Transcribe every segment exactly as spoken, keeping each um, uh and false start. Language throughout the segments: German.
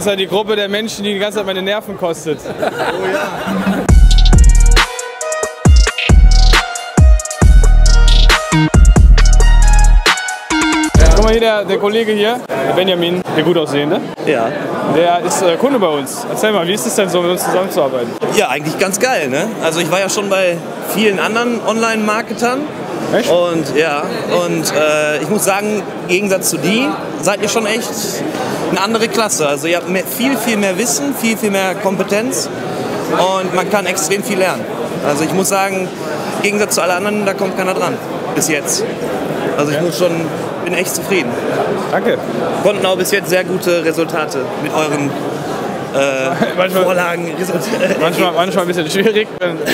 ist ja die Gruppe der Menschen, die die ganze Zeit meine Nerven kostet. Oh ja. Guck mal hier, der, der Kollege hier, der Benjamin, der gut aussehende. Ja. Der ist äh, Kunde bei uns. Erzähl mal, wie ist es denn so, mit uns zusammenzuarbeiten? Ja, eigentlich ganz geil, ne? Also ich war ja schon bei vielen anderen Online-Marketern. Echt? Und ja, und äh, ich muss sagen, im Gegensatz zu die, seid ihr schon echt eine andere Klasse. Also ihr habt mehr, viel, viel mehr Wissen, viel, viel mehr Kompetenz und man kann extrem viel lernen. Also ich muss sagen, im Gegensatz zu allen anderen, da kommt keiner dran. Bis jetzt. Also ich muss schon, bin echt zufrieden. Danke. Konnten auch bis jetzt sehr gute Resultate mit euren äh, manchmal, Vorlagen. Manchmal, manchmal ein bisschen schwierig,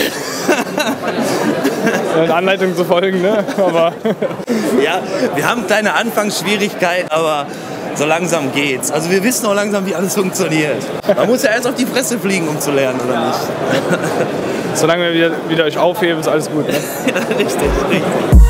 eine Anleitung zu folgen, ne? Aber ja, wir haben kleine Anfangsschwierigkeiten, aber so langsam geht's. Also wir wissen auch langsam, wie alles funktioniert. Man muss ja erst auf die Fresse fliegen, um zu lernen, oder nicht? Solange wir wieder, wieder euch aufheben, ist alles gut. Ne? Ja, richtig, richtig.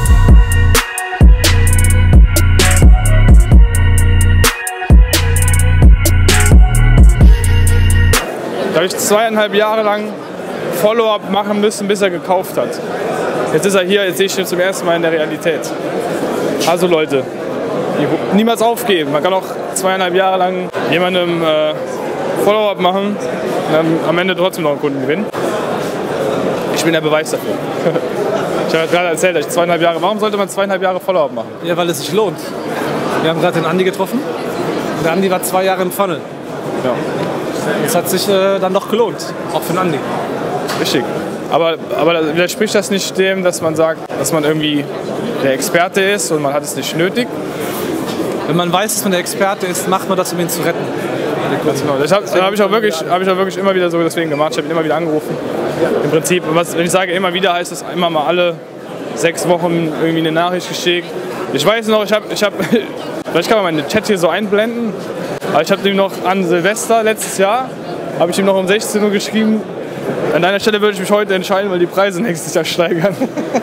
Da habe ich zweieinhalb Jahre lang Follow-up machen müssen, bis er gekauft hat. Jetzt ist er hier, jetzt sehe ich ihn zum ersten Mal in der Realität. Also Leute, niemals aufgeben. Man kann auch zweieinhalb Jahre lang jemandem äh, Follow-up machen und dann am Ende trotzdem noch einen Kunden gewinnen. Ich bin der Beweis dafür. Ich habe gerade erzählt, dass ich zweieinhalb Jahre, warum sollte man zweieinhalb Jahre Follow-up machen? Ja, weil es sich lohnt. Wir haben gerade den Andi getroffen. Der Andi war zwei Jahre im Funnel. Ja. Das hat sich äh, dann doch gelohnt, auch für den Andi. Richtig. Aber, aber widerspricht das nicht dem, dass man sagt, dass man irgendwie der Experte ist und man hat es nicht nötig? Wenn man weiß, dass man der Experte ist, macht man das, um ihn zu retten. Ganz genau. Das habe hab ich, auch wirklich, hab ich auch wirklich immer wieder so deswegen gemacht. Ich habe ihn immer wieder angerufen. Im Prinzip, was, wenn ich sage immer wieder, heißt es immer mal alle sechs Wochen irgendwie eine Nachricht geschickt. Ich weiß noch, ich habe, ich hab, vielleicht kann man meinen Chat hier so einblenden, aber ich habe ihm noch an Silvester letztes Jahr, habe ich ihm noch um sechzehn Uhr geschrieben, an deiner Stelle würde ich mich heute entscheiden, weil die Preise nächstes Jahr steigern.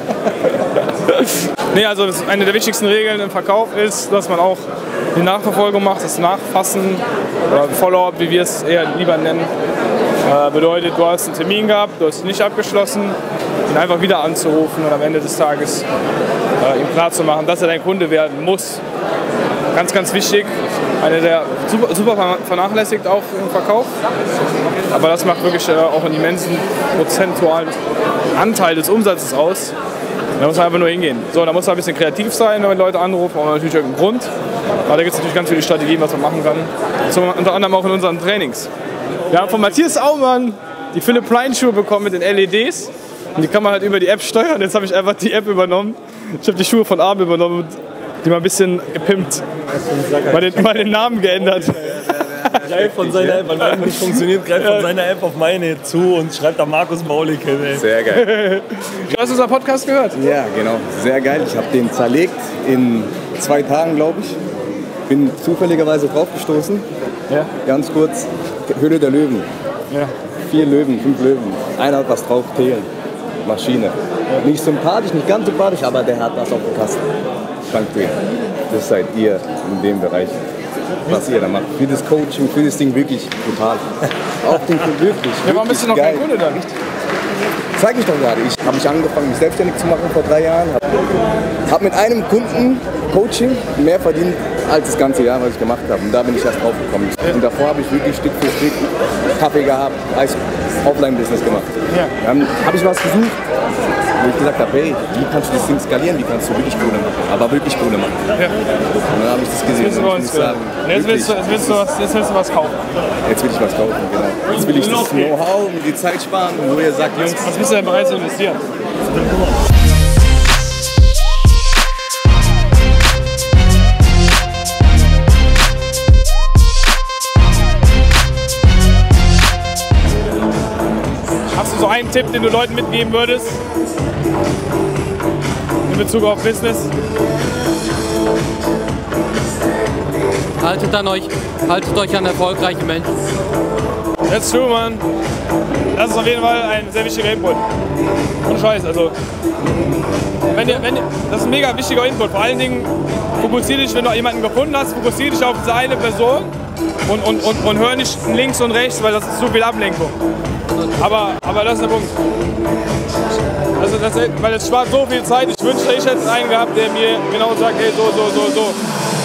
Nee, also das, eine der wichtigsten Regeln im Verkauf ist, dass man auch die Nachverfolgung macht, das Nachfassen oder Follow-up, wie wir es eher lieber nennen. Äh, bedeutet, du hast einen Termin gehabt, du hast ihn nicht abgeschlossen, ihn einfach wieder anzurufen und am Ende des Tages äh, ihm klarzumachen, dass er dein Kunde werden muss. Ganz, ganz wichtig. Eine der super, super vernachlässigt auch im Verkauf. Aber das macht wirklich äh, auch einen immensen prozentualen Anteil des Umsatzes aus. Da muss man einfach nur hingehen. So, da muss man ein bisschen kreativ sein, wenn Leute anrufen, aber natürlich irgendeinen Grund. Aber da gibt es natürlich ganz viele Strategien, was man machen kann. So, unter anderem auch in unseren Trainings. Wir haben von Matthias Aumann die Philipp Plein Schuhe bekommen mit den L E Ds. Und die kann man halt über die App steuern. Jetzt habe ich einfach die App übernommen. Ich habe die Schuhe von Arm übernommen, die mal ein bisschen gepimpt. Mal den, mal den Namen geändert. Greif von seiner App, weil wenn nicht funktioniert, greift von seiner App auf meine zu und schreibt da Markus Maulik hin. Sehr geil. Du hast unseren Podcast gehört? Ja, genau. Sehr geil. Ich habe den zerlegt in zwei Tagen, glaube ich. Bin zufälligerweise draufgestoßen. Ja. Ganz kurz, Höhle der Löwen. Ja. Vier Löwen, fünf Löwen. Einer hat was drauf, Thelen. Maschine. Ja. Nicht sympathisch, nicht ganz sympathisch, aber der hat was auf dem Kasten. Danke dir. Das seid ihr in dem Bereich, was ihr da macht. Für das Coaching, für das Ding wirklich brutal. Auf den Kunden wirklich. Ja, warum bist du noch geil. kein Kunde dann? Zeig ich doch gerade. Ich habe mich angefangen, mich selbstständig zu machen vor drei Jahren. Habe mit einem Kunden Coaching mehr verdient als das ganze Jahr, was ich gemacht habe. Und da bin ich erst drauf gekommen. Und davor habe ich wirklich Stück für Stück Kaffee gehabt, Eis, Offline-Business gemacht. Ja. Dann habe ich was gesucht, wo ich gesagt habe, hey, wie kannst du das Ding skalieren, wie kannst du wirklich Kohle machen, aber wirklich Kohle machen. Ja. Und dann habe ich das gesehen. Jetzt, und ich sagen, jetzt, willst du, jetzt, willst du was, jetzt willst du was kaufen. Jetzt will ich was kaufen, genau. Jetzt will ich das Know-how und die Zeit sparen, wo ihr sagt, Jungs, was bist du denn bereit zu investieren? Hast du so einen Tipp, den du Leuten mitgeben würdest? In Bezug auf Business? Haltet an euch, haltet euch an erfolgreiche Menschen. That's true, man. Das ist auf jeden Fall ein sehr wichtiger Input. Und Scheiß, also. Wenn ihr, wenn ihr, das ist ein mega wichtiger Input. Vor allen Dingen fokussier dich, wenn du jemanden gefunden hast, fokussier dich auf diese eine Person und, und, und, und höre nicht links und rechts, weil das ist zu viel Ablenkung. Aber, aber das ist der Punkt. Also das, weil es spart so viel Zeit. Ich wünschte, ich hätte einen gehabt, der mir genau sagt, hey, so, so, so, so.